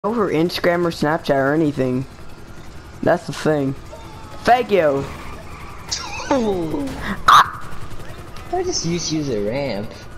know her Instagram or Snapchat or anything. That's the thing. Thank you. I just used to use a ramp.